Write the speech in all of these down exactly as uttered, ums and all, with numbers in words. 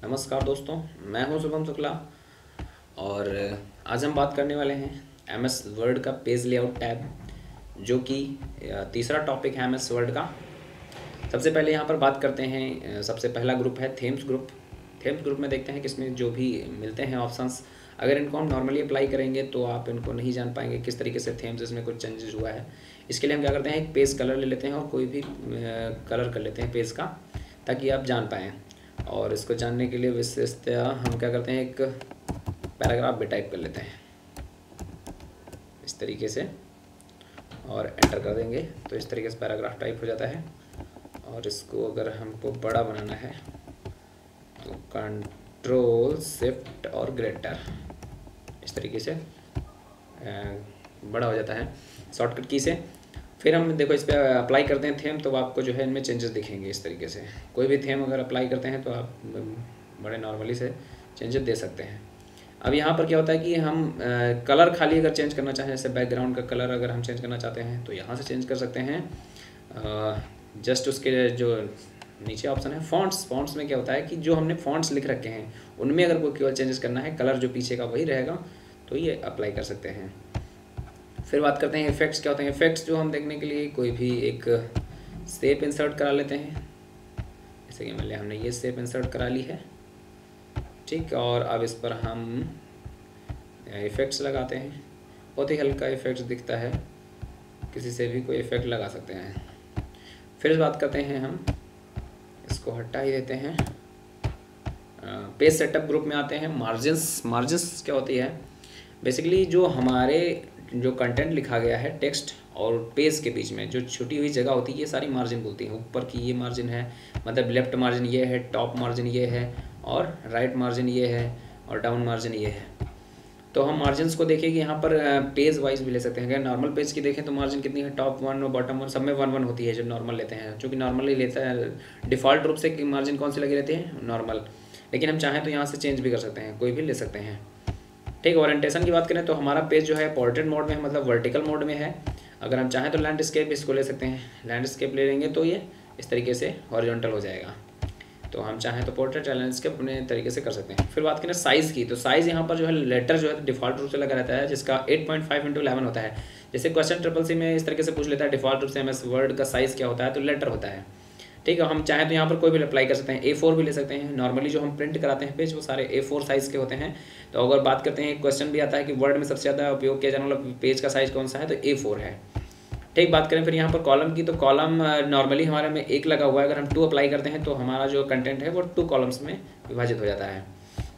नमस्कार दोस्तों, मैं हूं शुभम शुक्ला और आज हम बात करने वाले हैं एम एस वर्ड का पेज लेआउट टैब, जो कि तीसरा टॉपिक है एम एस वर्ड का। सबसे पहले यहाँ पर बात करते हैं, सबसे पहला ग्रुप है थीम्स ग्रुप। थीम्स ग्रुप में देखते हैं कि इसमें जो भी मिलते हैं ऑप्शंस, अगर इनको हम नॉर्मली अप्लाई करेंगे तो आप इनको नहीं जान पाएंगे किस तरीके से थीम्स इसमें कुछ चेंजेस हुआ है। इसके लिए हम क्या करते हैं, एक पेज कलर ले लेते हैं और कोई भी कलर कर लेते हैं पेज का, ताकि आप जान पाएँ। और इसको जानने के लिए विशेषतः हम क्या करते हैं, एक पैराग्राफ भी टाइप कर लेते हैं इस तरीके से और एंटर कर देंगे तो इस तरीके से पैराग्राफ टाइप हो जाता है। और इसको अगर हमको बड़ा बनाना है तो कंट्रोल शिफ्ट और ग्रेटर, इस तरीके से बड़ा हो जाता है शॉर्टकट की से। फिर हम देखो इस पर अप्लाई करते हैं थीम, तो आपको जो है इनमें चेंजेस दिखेंगे इस तरीके से। कोई भी थीम अगर अप्लाई करते हैं तो आप बड़े नॉर्मली से चेंजेस दे सकते हैं। अब यहाँ पर क्या होता है कि हम आ, कलर खाली अगर चेंज करना चाहें, जैसे बैकग्राउंड का कलर अगर हम चेंज करना चाहते हैं तो यहाँ से चेंज कर सकते हैं। जस्ट उसके जो नीचे ऑप्शन है फॉन्ट्स, फॉन्ट्स में क्या होता है कि जो हमने फॉन्ट्स लिख रखे हैं उनमें अगर कोई केवल चेंजेस करना है, कलर जो पीछे का वही रहेगा, तो ये अप्लाई कर सकते हैं। फिर बात करते हैं इफ़ेक्ट्स क्या होते हैं। इफ़ेक्ट्स जो हम देखने के लिए कोई भी एक शेप इंसर्ट करा लेते हैं, जैसे कि मान लिया हमने ये शेप इंसर्ट करा ली है, ठीक। और अब इस पर हम इफ़ेक्ट्स लगाते हैं, बहुत ही हल्का इफ़ेक्ट्स दिखता है, किसी से भी कोई इफ़ेक्ट लगा सकते हैं। फिर बात करते हैं, हम इसको हटा ही देते हैं। पेज सेटअप ग्रुप में आते हैं। मार्जिन्स, मार्जिन्स क्या होती है, बेसिकली जो हमारे जो कंटेंट लिखा गया है टेक्स्ट और पेज के बीच में जो छुटी हुई जगह होती है, ये सारी मार्जिन बोलती हैं। ऊपर की ये मार्जिन है, मतलब लेफ्ट मार्जिन ये है, टॉप मार्जिन ये है, और राइट मार्जिन ये है, और डाउन मार्जिन ये है। तो हम मार्जिन्स को देखिए कि यहाँ पर पेज वाइज भी ले सकते हैं। अगर नॉर्मल पेज की देखें तो मार्जिन कितनी है, टॉप वन और बॉटम वन सब में वन वन होती है जब नॉर्मल लेते हैं, चूँकि नॉर्मली लेता है डिफ़ॉल्ट रूप से कि मार्जिन कौन सी लगी रहती है, नॉर्मल। लेकिन हम चाहें तो यहाँ से चेंज भी कर सकते हैं, कोई भी ले सकते हैं, ठीक। ओरिएंटेशन की बात करें तो हमारा पेज जो है पोर्ट्रेट मोड में है, मतलब वर्टिकल मोड में है। अगर हम चाहें तो लैंडस्केप इसको ले सकते हैं, लैंडस्केप ले लेंगे तो ये इस तरीके से हॉरिजॉन्टल हो जाएगा। तो हम चाहें तो पोर्ट्रेट या लैंडस्केप अपने तरीके से कर सकते हैं। फिर बात करें साइज़ की, तो साइज़ यहाँ पर जो है लेटर जो है डिफ़ॉल्ट रूप से लगा रहता है, जिसका eight point five into eleven होता है। जैसे क्वेश्चन ट्रिपल सी में इस तरीके से पूछ लेता है डिफ़ॉल्ट रूप से एम एस वर्ड का साइज़ क्या होता है, तो लेटर होता है, ठीक है। हम चाहें तो यहाँ पर कोई भी अप्लाई कर सकते हैं, ए फोर भी ले सकते हैं। नॉर्मली जो हम प्रिंट कराते हैं पेज वो सारे ए फोर साइज़ के होते हैं। तो अगर बात करते हैं, क्वेश्चन भी आता है कि वर्ड में सबसे ज़्यादा उपयोग किया जाने वाला पेज का साइज़ कौन सा है, तो ए फोर है, ठीक। बात करें फिर यहाँ पर कॉलम की, तो कॉलम नॉर्मली हमारे में एक लगा हुआ है, अगर हम टू अप्लाई करते हैं तो हमारा जो कंटेंट है वो टू कॉलम्स में विभाजित हो जाता है।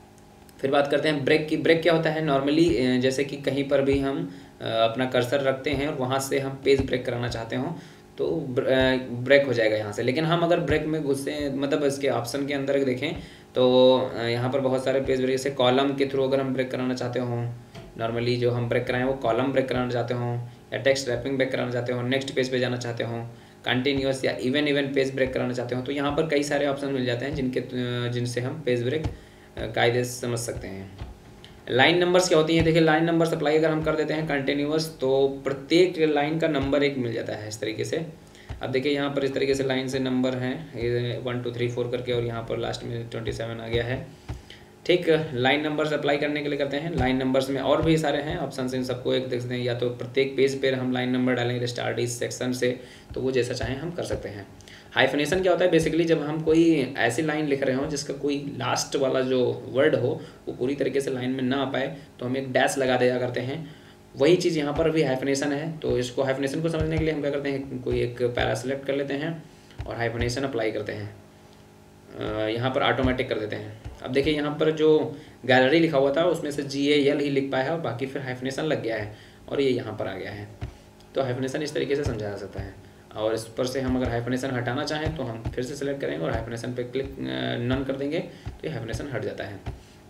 फिर बात करते हैं ब्रेक की। ब्रेक क्या होता है, नॉर्मली जैसे कि कहीं पर भी हम अपना कर्सर रखते हैं और वहाँ से हम पेज ब्रेक कराना चाहते हों तो ब्रेक हो जाएगा यहाँ से। लेकिन हम अगर ब्रेक में घुसे, मतलब इसके ऑप्शन के अंदर देखें तो यहाँ पर बहुत सारे पेज ब्रेक, जैसे कॉलम के थ्रू अगर हम ब्रेक कराना चाहते हों, नॉर्मली जो हम ब्रेक कराएं वो कॉलम ब्रेक कराना चाहते हों, या टेक्स्ट रैपिंग ब्रेक कराना चाहते हों, नेक्स्ट पेज पे जाना चाहते हों, कंटिन्यूअस या इवन इवन पेज ब्रेक कराना चाहते हों, तो यहाँ पर कई सारे ऑप्शन मिल जाते हैं जिनके जिनसे हम पेज ब्रेक कायदे से समझ सकते हैं। लाइन नंबर्स क्या होती हैं, देखिए लाइन नंबर्स अप्लाई अगर हम कर देते हैं कंटिन्यूअस, तो प्रत्येक लाइन का नंबर एक मिल जाता है इस तरीके से। अब देखिए यहाँ पर इस तरीके से लाइन से नंबर हैं वन टू थ्री फोर करके, और यहाँ पर लास्ट में ट्वेंटी सेवन आ गया है, ठीक। लाइन नंबर्स अप्लाई करने के लिए करते हैं। लाइन नंबर्स में और भी सारे हैं ऑप्शन, इन सबको एक देखते हैं, या तो प्रत्येक पेज पर हम लाइन नंबर डालेंगे स्टार्ट इस सेक्शन से, तो वो जैसा चाहें हम कर सकते हैं। हाइफनेशन क्या होता है, बेसिकली जब हम कोई ऐसी लाइन लिख रहे हो जिसका कोई लास्ट वाला जो वर्ड हो वो पूरी तरीके से लाइन में ना आ पाए, तो हम एक डैश लगा दिया करते हैं। वही चीज़ यहाँ पर भी हाइफनेशन है। तो इसको हाइफनेशन को समझने के लिए हम क्या करते हैं, कोई एक पैरा सेलेक्ट कर लेते हैं और हाइफनेशन अप्लाई करते हैं, यहाँ पर ऑटोमेटिक कर देते हैं। अब देखिए यहाँ पर जो गैलरी लिखा हुआ था उसमें से जी ए एल ही लिख पाया है और बाकी फिर हाइफनेशन लग गया है और ये यहाँ पर आ गया है। तो हाइफनेशन इस तरीके से समझा जा सकता है। और इस पर से हम अगर हाइफनेशन हटाना चाहें तो हम फिर से सेलेक्ट करेंगे और हाइफनेशन पे क्लिक नन कर देंगे तो ये हाइफनेशन हट जाता है।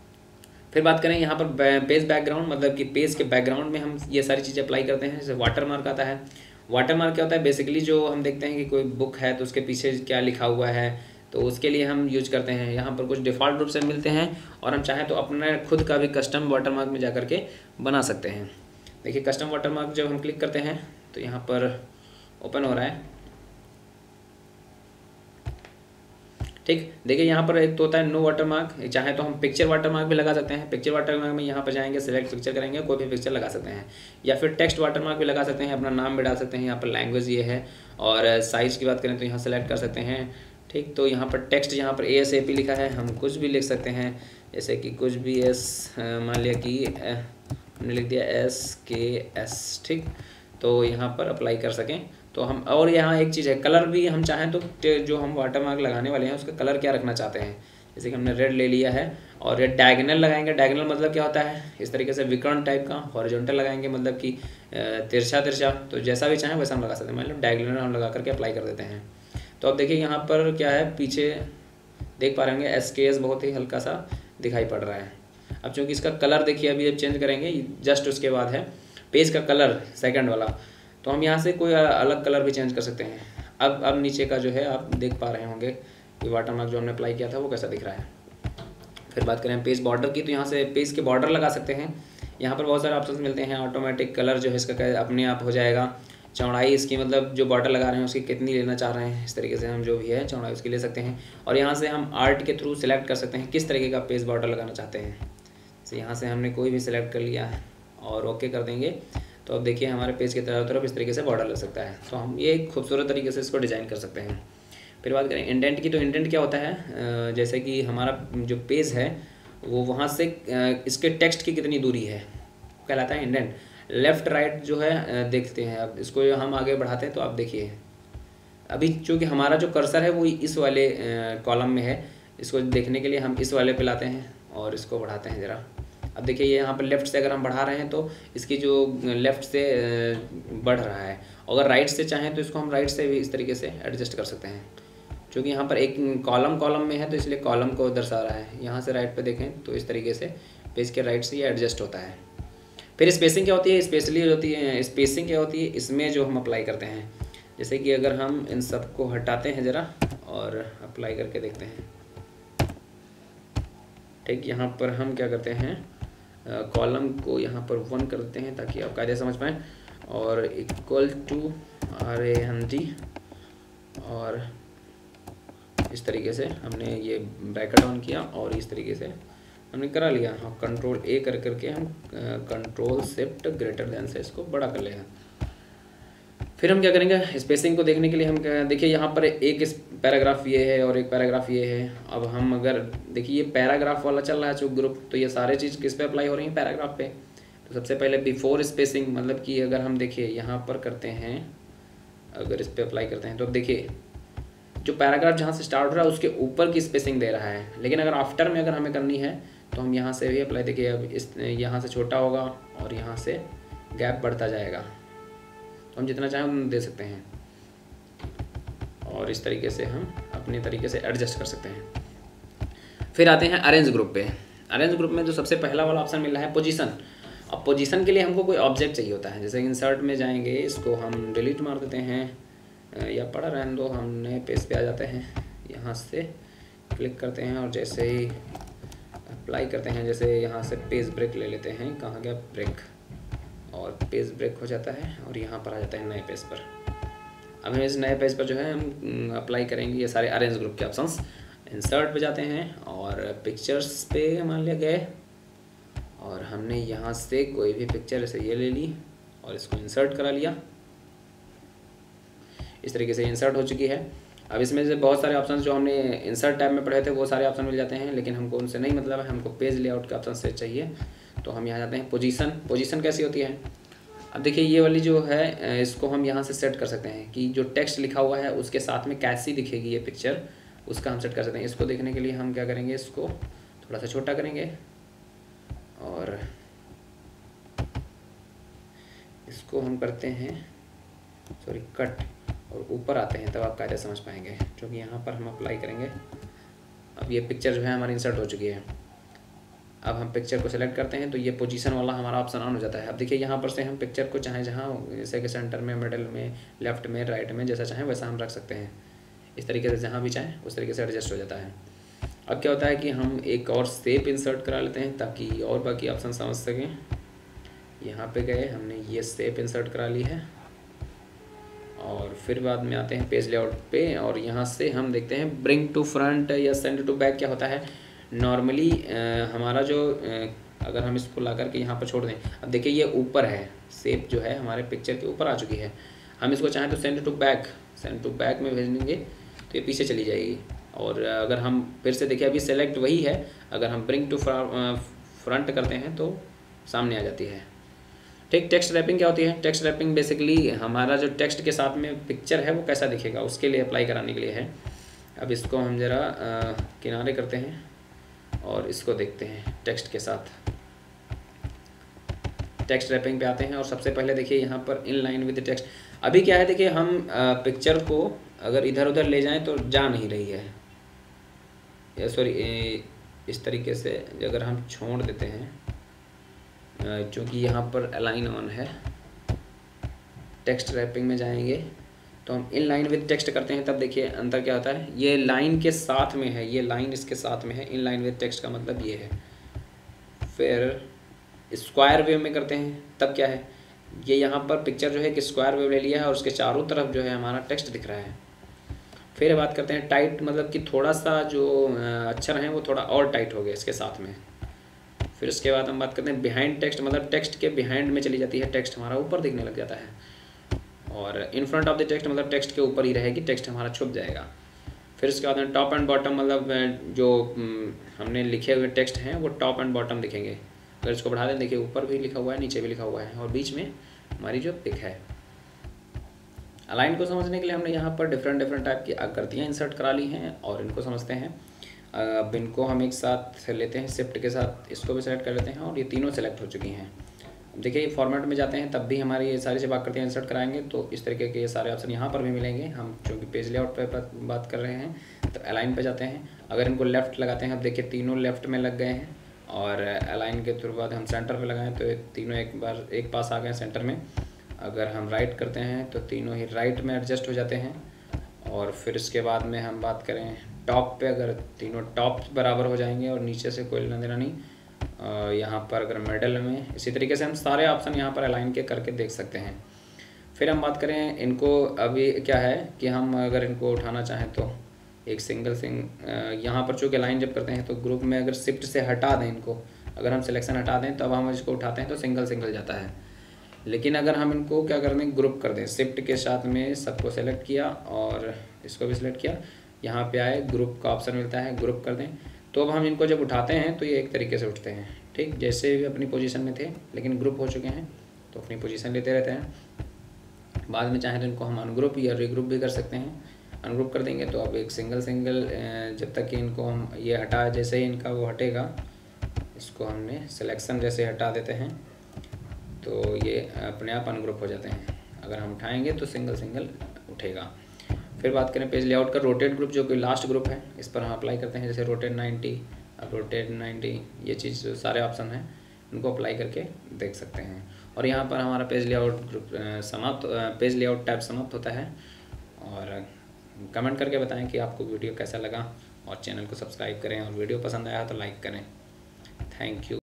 फिर बात करें यहाँ पर पेज बैकग्राउंड, मतलब कि पेज के बैकग्राउंड में हम ये सारी चीज़ें अप्लाई करते हैं। जैसे वाटर मार्क आता है। वाटर मार्क क्या होता है, बेसिकली जो हम देखते हैं कि कोई बुक है तो उसके पीछे क्या लिखा हुआ है, तो उसके लिए हम यूज करते हैं। यहाँ पर कुछ डिफ़ॉल्ट रूप से मिलते हैं और हम चाहें तो अपने खुद का भी कस्टम वाटर मार्क में जा करके बना सकते हैं। देखिए कस्टम वाटर मार्क जब हम क्लिक करते हैं तो यहाँ पर ओपन हो रहा है। ठीक, देखिए यहाँ पर एक तो होता है नो वाटर मार्क, चाहे तो हम पिक्चर वाटर मार्क भी लगा सकते हैं। पिक्चर वाटर मार्क में यहाँ पर जाएंगे, सिलेक्ट पिक्चर करेंगे, कोई भी पिक्चर लगा सकते हैं, या फिर टेक्स्ट वाटर मार्क भी लगा सकते हैं, अपना नाम भी डाल सकते हैं। यहाँ पर लैंग्वेज ये है, और साइज़ की बात करें तो यहाँ सेलेक्ट कर सकते हैं। ठीक, तो यहाँ पर टेक्स्ट, यहाँ पर ए एस ए पी लिखा है, हम कुछ भी लिख सकते हैं, जैसे कि कुछ भी एस, मान लिया कि हमने लिख दिया एस के एस। ठीक, तो यहाँ पर अप्लाई कर सकें तो हम, और यहाँ एक चीज़ है कलर भी, हम चाहें तो जो हम वाटर मार्क लगाने वाले हैं उसका कलर क्या रखना चाहते हैं, जैसे कि हमने रेड ले लिया है, और रेड डायगोनल लगाएंगे। डायगोनल मतलब क्या होता है, इस तरीके से विकर्ण टाइप का। हॉरिजॉन्टल लगाएंगे मतलब कि तिरछा तिरछा, तो जैसा भी चाहें वैसा हम लगा सकते हैं। मतलब डायगोनल हम लगा करके अप्लाई कर देते हैं। तो अब देखिए यहाँ पर क्या है, पीछे देख पा रहे होंगे एस के एस बहुत ही हल्का सा दिखाई पड़ रहा है। अब चूँकि इसका कलर देखिए अभी अब चेंज करेंगे, जस्ट उसके बाद है पेज का कलर सेकंड वाला, तो हम यहाँ से कोई अलग कलर भी चेंज कर सकते हैं। अब अब नीचे का जो है आप देख पा रहे होंगे कि वाटर मार्क जो हमने अप्लाई किया था वो कैसा दिख रहा है। फिर बात करें पेज बॉर्डर की, तो यहाँ से पेज के बॉर्डर लगा सकते हैं। यहाँ पर बहुत सारे ऑप्शंस मिलते हैं। ऑटोमेटिक कलर जो है इसका अपने आप हो जाएगा। चौड़ाई इसकी, मतलब जो बॉर्डर लगा रहे हैं उसकी कितनी लेना चाह रहे हैं, इस तरीके से हम जो भी है चौड़ाई उसकी ले सकते हैं। और यहाँ से हम आर्ट के थ्रू सिलेक्ट कर सकते हैं किस तरीके का पेज बॉर्डर लगाना चाहते हैं। तो यहाँ से हमने कोई भी सिलेक्ट कर लिया और ओके कर देंगे, तो अब देखिए हमारे पेज के चारों तरफ इस तरीके से बॉर्डर लग सकता है। तो हम ये एक खूबसूरत तरीके से इसको डिज़ाइन कर सकते हैं। फिर बात करें इंडेंट की, तो इंडेंट क्या होता है, जैसे कि हमारा जो पेज है वो वहाँ से इसके टेक्स्ट की कितनी दूरी है कहलाता है इंडेंट। लेफ़्ट राइट जो है देखते हैं, अब इसको हम आगे बढ़ाते हैं तो आप देखिए अभी चूँकि हमारा जो कर्सर है वो इस वाले कॉलम में है, इसको देखने के लिए हम इस वाले पे लाते हैं और इसको बढ़ाते हैं ज़रा। अब देखिए ये यहाँ पर लेफ़्ट से अगर हम बढ़ा रहे हैं तो इसकी जो लेफ़्ट से बढ़ रहा है, अगर राइट से चाहें तो इसको हम राइट से भी इस तरीके से एडजस्ट कर सकते हैं। क्योंकि यहाँ पर एक कॉलम कॉलम में है तो इसलिए कॉलम को दर्शा रहा है। यहाँ से राइट पे देखें तो इस तरीके से पेज के राइट से ये एडजस्ट होता है। फिर स्पेसिंग क्या होती है, स्पेशली होती है स्पेसिंग क्या होती है इसमें जो हम अप्लाई करते हैं। जैसे कि अगर हम इन सब को हटाते हैं ज़रा और अप्लाई करके देखते हैं। ठीक, यहाँ पर हम क्या करते हैं, कॉलम को यहाँ पर वन कर देते हैं ताकि आप कायदे समझ पाएँ, और equal to R A N D, और इस तरीके से हमने ये ब्रैकेट ऑन किया और इस तरीके से हमने करा लिया। हाँ, कंट्रोल ए कर करके हम कंट्रोल शिफ्ट ग्रेटर देन से इसको बड़ा कर लेगा। फिर हम क्या करेंगे, स्पेसिंग को देखने के लिए हम क्या, देखिए यहाँ पर एक इस पैराग्राफ ये है और एक पैराग्राफ ये है। अब हम अगर देखिए ये पैराग्राफ वाला चल रहा है जो ग्रुप, तो ये सारे चीज़ किस पे अप्लाई हो रही है, पैराग्राफ पे। तो सबसे पहले बिफोर स्पेसिंग, मतलब कि अगर हम देखिए यहाँ पर करते हैं, अगर इस पर अप्लाई करते हैं तो देखिए जो पैराग्राफ जहाँ से स्टार्ट हो रहा है उसके ऊपर की स्पेसिंग दे रहा है। लेकिन अगर आफ्टर में अगर हमें करनी है तो हम यहाँ से भी अप्लाई, देखिए अब इस यहाँ से छोटा होगा और यहाँ से गैप बढ़ता जाएगा, तो हम जितना चाहें उतना दे सकते हैं और इस तरीके से हम अपने तरीके से एडजस्ट कर सकते हैं। फिर आते हैं अरेंज ग्रुप पे। अरेंज ग्रुप में जो सबसे पहला वाला ऑप्शन मिल रहा है पोजीशन। अब पोजीशन के लिए हमको कोई ऑब्जेक्ट चाहिए होता है, जैसे इंसर्ट में जाएंगे, इसको हम डिलीट मार देते हैं या पड़ा रहने दो, हम नए पेज पे आ जाते हैं, यहाँ से क्लिक करते हैं और जैसे ही अप्लाई करते हैं, जैसे यहाँ से पेज ब्रेक ले लेते हैं, कहाँ गया ब्रेक, और पेज ब्रेक हो जाता है और यहाँ पर आ जाता है नए पेज पर। अब हम इस नए पेज पर जो है हम अप्लाई करेंगे ये सारे अरेंज ग्रुप के ऑप्शंस। इंसर्ट पे जाते हैं और पिक्चर्स पे मान लिया गए, और हमने यहाँ से कोई भी पिक्चर जैसे ये ले ली और इसको इंसर्ट करा लिया। इस तरीके से इंसर्ट हो चुकी है। अब इसमें से बहुत सारे ऑप्शन जो हमने इंसर्ट टैब में पढ़े थे वो सारे ऑप्शन मिल जाते हैं, लेकिन हमको उनसे नहीं मतलब है, हमको पेज लेआउट के ऑप्शन से चाहिए। तो हम यहाँ जाते हैं पोजीशन। पोजीशन कैसी होती है, अब देखिए ये वाली जो है इसको हम यहाँ से सेट कर सकते हैं कि जो टेक्स्ट लिखा हुआ है उसके साथ में कैसी दिखेगी ये पिक्चर, उसका हम सेट कर सकते हैं। इसको देखने के लिए हम क्या करेंगे, इसको थोड़ा सा छोटा करेंगे और इसको हम करते हैं सॉरी कट, और ऊपर आते हैं तब आप कायदे समझ पाएंगे, क्योंकि यहाँ पर हम अप्लाई करेंगे। अब ये पिक्चर जो है हमारी इंसर्ट हो चुकी है। अब हम पिक्चर को सिलेक्ट करते हैं तो ये पोजीशन वाला हमारा ऑप्शन ऑन हो जाता है। अब देखिए यहाँ पर से हम पिक्चर को चाहे जहाँ, जैसे कि सेंटर में, मिडल में, लेफ्ट में, राइट में, जैसा चाहें वैसा हम रख सकते हैं। इस तरीके से जहाँ भी चाहें उस तरीके से एडजस्ट हो जाता है। अब क्या होता है कि हम एक और शेप इंसर्ट करा लेते हैं ताकि और बाकी ऑप्शन समझ सकें। यहाँ पे गए, हमने ये शेप इंसर्ट करा ली है और और फिर बाद में आते हैं पेज लेआउट पे, और यहाँ से हम देखते हैं ब्रिंग टू फ्रंट या सेंड टू बैक क्या होता है। नॉर्मली हमारा जो अ, अगर हम इसको ला करके यहाँ पर छोड़ दें, अब देखिए ये ऊपर है, शेप जो है हमारे पिक्चर के ऊपर आ चुकी है। हम इसको चाहें तो send to back, send to back में भेज देंगे तो ये पीछे चली जाएगी। और अगर हम फिर से देखिए अभी सेलेक्ट वही है, अगर हम ब्रिंग टू फ्रंट करते हैं तो सामने आ जाती है। ठीक, टेक्स्ट रैपिंग क्या होती है? टेक्स्ट रैपिंग बेसिकली हमारा जो टेक्स्ट के साथ में पिक्चर है वो कैसा दिखेगा उसके लिए अप्लाई कराने के लिए है। अब इसको हम ज़रा किनारे करते हैं और इसको देखते हैं टेक्स्ट के साथ। टेक्स्ट रैपिंग पे आते हैं और सबसे पहले देखिए यहाँ पर इन लाइन विद टेक्स्ट। अभी क्या है, देखिए हम पिक्चर को अगर इधर उधर ले जाएं तो जा नहीं रही है, या सॉरी इस तरीके से अगर हम छोड़ देते हैं, क्योंकि यहाँ पर अलाइन ऑन है, टेक्स्ट रैपिंग में जाएंगे तो हम इन लाइन विद टेक्स्ट करते हैं, तब देखिए अंतर क्या होता है। ये लाइन के साथ में है, ये लाइन इसके साथ में है, इन लाइन विद टेक्स्ट का मतलब ये है। फिर स्क्वायर वेव में करते हैं तब क्या है, ये यहाँ पर पिक्चर जो है कि स्क्वायर वेव ले लिया है और उसके चारों तरफ जो है हमारा टेक्स्ट दिख रहा है। फिर बात करते हैं टाइट, मतलब कि थोड़ा सा जो अक्षर हैं वो थोड़ा और टाइट हो गया इसके साथ में। फिर उसके बाद हम बात करते हैं बिहाइंड टेक्स्ट, मतलब टेक्स्ट के बिहाइंड में चली जाती है, टेक्स्ट हमारा ऊपर दिखने लग जाता है। और in front of the text, मतलब टेक्स्ट के ऊपर ही रहेगी, टेक्स्ट हमारा छुप जाएगा। फिर उसके बाद में टॉप एंड बॉटम, मतलब जो हमने लिखे हुए टेक्स्ट हैं वो टॉप एंड बॉटम दिखेंगे। अगर इसको बढ़ा दें, देखिए ऊपर भी लिखा हुआ है, नीचे भी लिखा हुआ है, और बीच में हमारी जो पिक है। अलाइन को समझने के लिए हमने यहाँ पर डिफरेंट डिफरेंट टाइप की आकृतियाँ इंसर्ट करा ली हैं और इनको समझते हैं। अब इनको हम एक साथ लेते हैं, शिफ्ट के साथ इसको भी सेलेक्ट कर लेते हैं और ये तीनों सेलेक्ट हो चुकी हैं। अब देखिए फॉर्मेट में जाते हैं तब भी हमारी ये सारी जब आकृतियाँ इंसर्ट कराएंगे तो इस तरीके के ये सारे ऑप्शन यहाँ पर भी मिलेंगे। हम चूँकि पेज लेआउट पर बात कर रहे हैं तो अलाइन पे जाते हैं। अगर इनको लेफ़्ट लगाते हैं, अब देखिए तीनों लेफ़्ट में लग गए हैं, और अलाइन के थ्रू बाद हम सेंटर पे लगाएं तो तीनों एक बार एक पास आ गए सेंटर में। अगर हम राइट करते हैं तो तीनों ही राइट में एडजस्ट हो जाते हैं। और फिर इसके बाद में हम बात करें टॉप पे, अगर तीनों टॉप बराबर हो जाएंगे और नीचे से कोई लेना देना नहीं। यहाँ पर अगर मिडल में, इसी तरीके से हम सारे ऑप्शन यहाँ पर अलाइन के करके देख सकते हैं। फिर हम बात करें इनको, अभी क्या है कि हम अगर इनको उठाना चाहें तो एक सिंगल सिंग यहाँ पर चूँकि लाइन जब करते हैं तो ग्रुप में अगर शिफ्ट से हटा दें इनको, अगर हम सिलेक्शन हटा दें तब हम इसको उठाते हैं तो सिंगल सिंगल जाता है। लेकिन अगर हम इनको क्या कर दें, ग्रुप कर दें, शिफ्ट के साथ में सबको सेलेक्ट किया और इसको भी सिलेक्ट किया, यहाँ पे आए ग्रुप का ऑप्शन मिलता है, ग्रुप कर दें, तो अब हम इनको जब उठाते हैं तो ये एक तरीके से उठते हैं। ठीक, जैसे भी अपनी पोजीशन में थे लेकिन ग्रुप हो चुके हैं तो अपनी पोजीशन लेते रहते हैं। बाद में चाहें तो इनको हम अनग्रुप या रीग्रुप भी कर सकते हैं। अनग्रुप कर देंगे तो अब एक सिंगल सिंगल जब तक कि इनको हम ये हटा, जैसे ही इनका वो हटेगा, इसको हमने सिलेक्शन जैसे हटा देते हैं तो ये अपने आप अनग्रुप हो जाते हैं। अगर हम उठाएंगे तो सिंगल सिंगल उठेगा। फिर बात करें पेज लेआउट का रोटेट ग्रुप, जो कि लास्ट ग्रुप है, इस पर हम अप्लाई करते हैं, जैसे रोटेट नाइन्टी, अब रोटेट नाइन्टी, ये चीज़ जो सारे ऑप्शन हैं इनको अप्लाई करके देख सकते हैं। और यहाँ पर हमारा पेज लेआउट ग्रुप समाप्त, पेज लेआउट टैब समाप्त होता है। और कमेंट करके बताएं कि आपको वीडियो कैसा लगा, और चैनल को सब्सक्राइब करें, और वीडियो पसंद आया तो लाइक करें। Thank you.